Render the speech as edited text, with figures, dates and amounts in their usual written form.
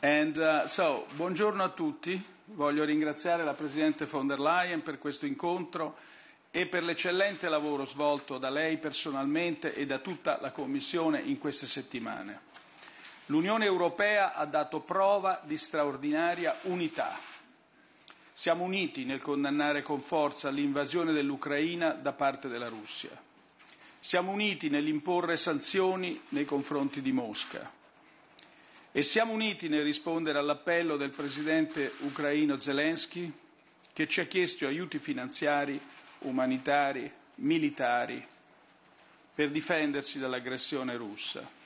Buongiorno a tutti. Voglio ringraziare la Presidente von der Leyen per questo incontro e per l'eccellente lavoro svolto da lei personalmente e da tutta la Commissione in queste settimane. L'Unione Europea ha dato prova di straordinaria unità. Siamo uniti nel condannare con forza l'invasione dell'Ucraina da parte della Russia. Siamo uniti nell'imporre sanzioni nei confronti di Mosca. E siamo uniti nel rispondere all'appello del Presidente ucraino Zelensky, che ci ha chiesto aiuti finanziari, umanitari, militari, per difendersi dall'aggressione russa.